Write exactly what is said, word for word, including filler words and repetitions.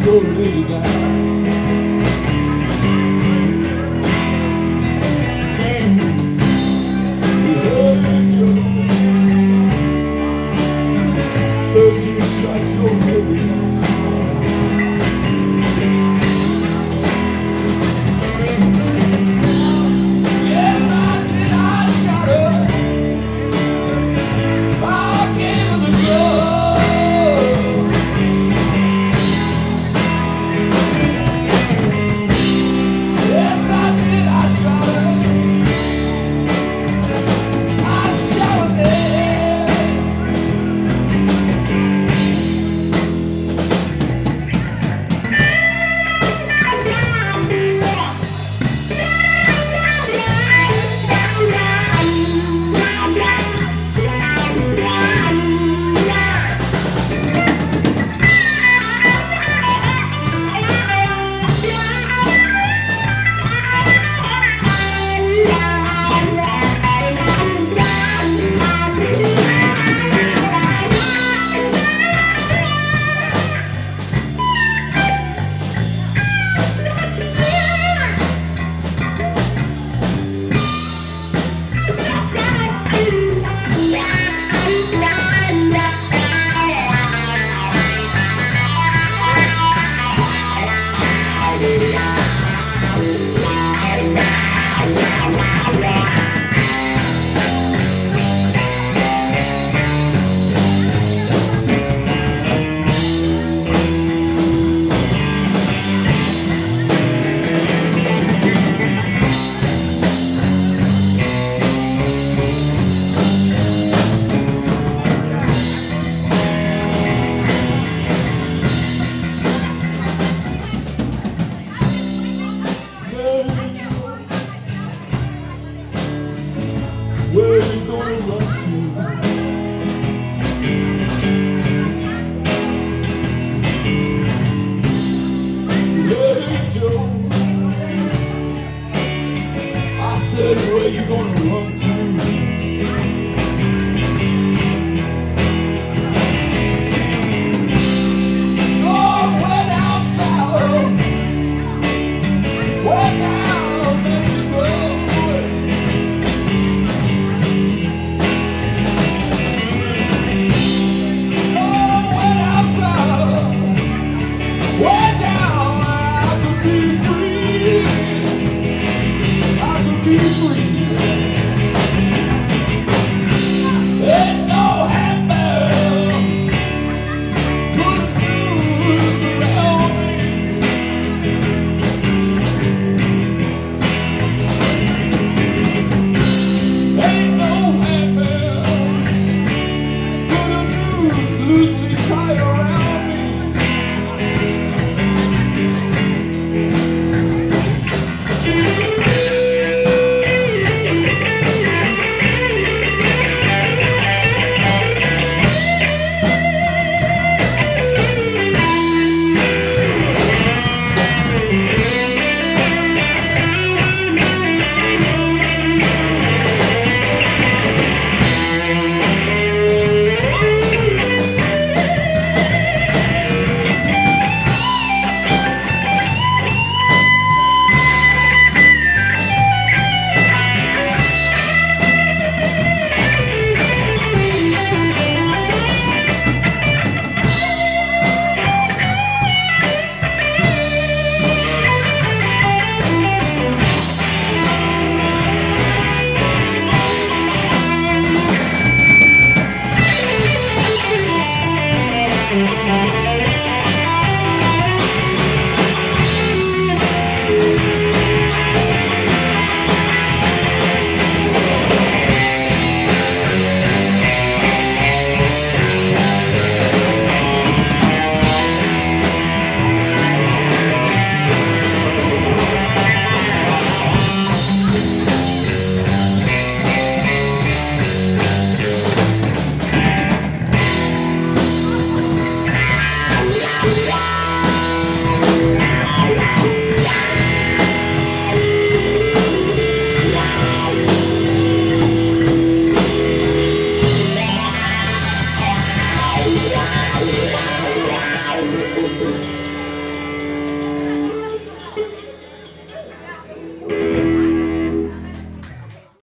so lay down. Heard you shot your baby down. Yes, I did, I shot her. I gave the gun. Yes, I did, I shot her. I shot her dead. Where you gonna run to? Hey Joe, I said where you gonna run to? Oh, way down south, way down Mexico. Loosely tied around me. Wow.